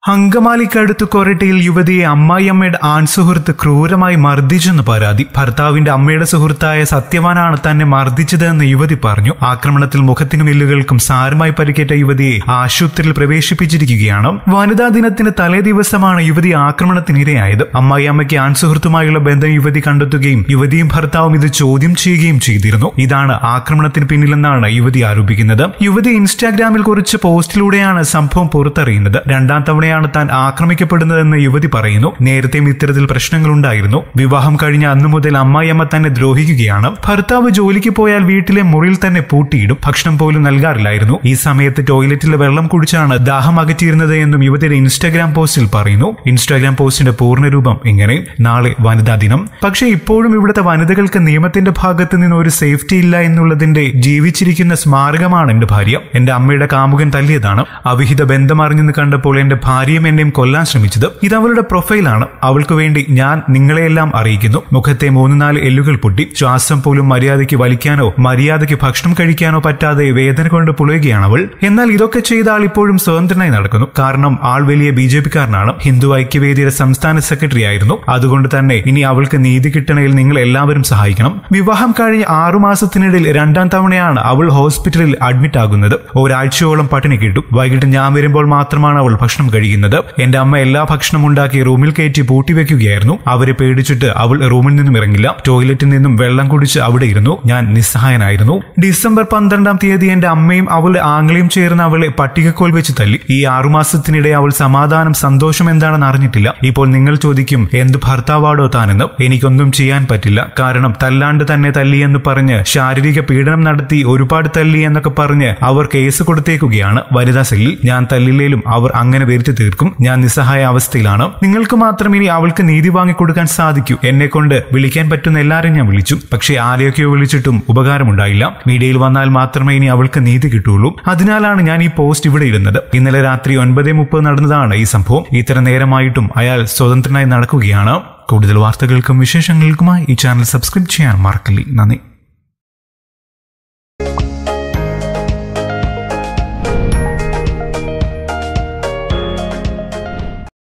അങ്കമാലിക്കടുത്ത് കൊരട്ടിയിൽ യുവതിയെ അമ്മായിയമ്മയുടെ ആൺസുഹൃത്ത് ക്രൂരമായി മർദ്ദിച്ചെന്ന് പരാതി. ഭർത്താവിന്റെ അമ്മയുടെ സുഹൃത്തായ സത്യവാനാണ് തന്നെ മർദ്ദിച്ചതെന്ന് യുവതി പറഞ്ഞു. ആക്രമണത്തിൽ മുഖത്തിനും എല്ലുകൾക്കും സാരമായി പരിക്കേറ്റ യുവതിയെ ആശുപത്രിയിൽ പ്രവേശിപ്പിച്ചിരിക്കുകയാണ്. വനിതാ ദിനത്തിന് തലേ ദിവസമാണ് യുവതി ആക്രമണത്തിനിരയായത്. അമ്മായിയമ്മയ്ക്ക് ആൺസുഹൃത്തുമായുള്ള ബന്ധം യുവതി കണ്ടെത്തുകയും യുവതിയും ഭർത്താവും ഇത് ചോദ്യം ചെയ്യുകയും ചെയ്തിരുന്നു. ഇതാണ് ആക്രമണത്തിന് പിന്നിലെന്നാണ് യുവതി ആരോപിക്കുന്നത്. യുവതി ഇൻസ്റ്റാഗ്രാമിൽ കുറിച്ച പോസ്റ്റിലൂടെയാണ് സംഭവം പുറത്തറിയുന്നത്. രണ്ടാം തവണയാണ് താൻ ആക്രമിക്കപ്പെടുന്നതെന്ന് യുവതി പറയുന്നു. നേരത്തെയും ഇത്തരത്തിൽ പ്രശ്നങ്ങളുണ്ടായിരുന്നു. വിവാഹം കഴിഞ്ഞ അന്നു മുതൽ അമ്മായിയമ്മ തന്നെ ദ്രോഹിക്കുകയാണ്. ഭർത്താവ് ജോലിക്ക് പോയാൽ വീട്ടിലെ മുറിയിൽ തന്നെ പൂട്ടിയിടും. ഭക്ഷണം പോലും നൽകാറില്ലായിരുന്നു. ഈ സമയത്ത് ടോയ്ലറ്റിലെ വെള്ളം കുടിച്ചാണ് ദാഹം അകറ്റിയിരുന്നത് എന്നും യുവതിയുടെ ഇൻസ്റ്റാഗ്രാം പോസ്റ്റിൽ പറയുന്നു. ഇൻസ്റ്റാഗ്രാം പോസ്റ്റിന്റെ പൂർണ്ണരൂപം ഇങ്ങനെ: നാളെ വനിതാ ദിനം. പക്ഷേ ഇപ്പോഴും ഇവിടുത്തെ വനിതകൾക്ക് നിയമത്തിന്റെ ഭാഗത്ത് നിന്ന് ഒരു സേഫ്റ്റി ഇല്ല എന്നുള്ളതിന്റെ ജീവിച്ചിരിക്കുന്ന സ്മാരകമാണ് എന്റെ ഭാര്യ. എന്റെ അമ്മയുടെ കാമുകൻ തല്ലിയതാണ്. അവിഹിത ബന്ധം അറിഞ്ഞെന്ന് കണ്ടപ്പോൾ എന്റെ ഭാര്യയും എന്നെയും കൊല്ലാൻ ശ്രമിച്ചത്. ഇത് അവളുടെ പ്രൊഫൈലാണ്. അവൾക്ക് വേണ്ടി ഞാൻ നിങ്ങളെയെല്ലാം അറിയിക്കുന്നു. മുഖത്തെ 3-4 എല്ലുകൾ പൊട്ടി. ശ്വാസം പോലും മര്യാദയ്ക്ക് വലിക്കാനോ മര്യാദയ്ക്ക് ഭക്ഷണം കഴിക്കാനോ പറ്റാതെ വേദന കൊണ്ട് പുളയുകയാണ് അവൾ. എന്നാൽ ഇതൊക്കെ ചെയ്ത ആൾ ഇപ്പോഴും സ്വതന്ത്രനായി നടക്കുന്നു. കാരണം ആൾ വലിയ BJP-കാരനാണ്. ഹിന്ദു ഐക്യവേദിയുടെ സംസ്ഥാന സെക്രട്ടറി ആയിരുന്നു. അതുകൊണ്ട് തന്നെ ഇനി അവൾക്ക് നീതി കിട്ടണയിൽ നിങ്ങൾ എല്ലാവരും സഹായിക്കണം. വിവാഹം കഴിഞ്ഞ് 6 മാസത്തിനിടയിൽ രണ്ടാം തവണയാണ് അവൾ ഹോസ്പിറ്റലിൽ അഡ്മിറ്റ് ആകുന്നത്. ഒരാഴ്ചയോളം പട്ടിണി കിട്ടും. വൈകിട്ട് ഞാൻ വരുമ്പോൾ മാത്രമാണ് അവൾ ഭക്ഷണം കഴിക്കുന്നത്. എന്റെ അമ്മ എല്ലാ ഭക്ഷണം ഉണ്ടാക്കി റൂമിൽ കയറ്റി പൂട്ടിവെക്കുകയായിരുന്നു. അവരെ പേടിച്ചിട്ട് അവൾ റൂമിൽ നിന്നും ഇറങ്ങില്ല. ടോയ്ലറ്റിൽ നിന്നും വെള്ളം കുടിച്ച് അവിടെ ഇരുന്നു. ഞാൻ നിസ്സഹായനായിരുന്നു. ഡിസംബർ 12-ാം തീയതി എന്റെ അമ്മയും അവളുടെ ആംഗ്ലയും ചേർന്ന് അവളെ പട്ടികക്കോൽ വെച്ച് തല്ലി. ഈ 6 മാസത്തിനിടെ അവൾ സമാധാനം, സന്തോഷം എന്താണെന്ന് അറിഞ്ഞിട്ടില്ല. ഇപ്പോൾ നിങ്ങൾ ചോദിക്കും, എന്ത് ഭർത്താവാടോ താനെന്ന്. എനിക്കൊന്നും ചെയ്യാൻ പറ്റില്ല. കാരണം തല്ലാണ്ട് തന്നെ തല്ലിയെന്ന് പറഞ്ഞ് ശാരീരിക പീഡനം നടത്തി, ഒരുപാട് തല്ലി എന്നൊക്കെ പറഞ്ഞ് അവർ കേസ് കൊടുത്തേക്കുകയാണ് വനിതാ സെല്ലിൽ. ഞാൻ തല്ലില്ലേലും അവർ അങ്ങനെ വരുത്തി തീർക്കും. ഞാൻ നിസ്സഹായ അവസ്ഥയിലാണ്. നിങ്ങൾക്ക് മാത്രം ഇനി അവൾക്ക് നീതി വാങ്ങിക്കൊടുക്കാൻ സാധിക്കൂ. എന്നെ കൊണ്ട് വിളിക്കാൻ പറ്റുന്ന എല്ലാവരും ഞാൻ വിളിച്ചു. പക്ഷേ ആരെയൊക്കെയോ വിളിച്ചിട്ടും ഉപകാരമുണ്ടായില്ല. മീഡിയയിൽ വന്നാൽ മാത്രമേ ഇനി അവൾക്ക് നീതി കിട്ടുള്ളൂ. അതിനാലാണ് ഞാൻ ഈ പോസ്റ്റ് ഇവിടെ ഇടുന്നത്. ഇന്നലെ രാത്രി 9:30 നടന്നതാണ് ഈ സംഭവം. ഇത്ര നേരമായിട്ടും അയാൾ സ്വതന്ത്രനായി നടക്കുകയാണ്. കൂടുതൽ വാർത്തകൾക്കും വിശേഷങ്ങൾക്കുമായി ഈ ചാനൽ സബ്സ്ക്രൈബ് ചെയ്യാൻ മറക്കല്ലേ. നന്ദി.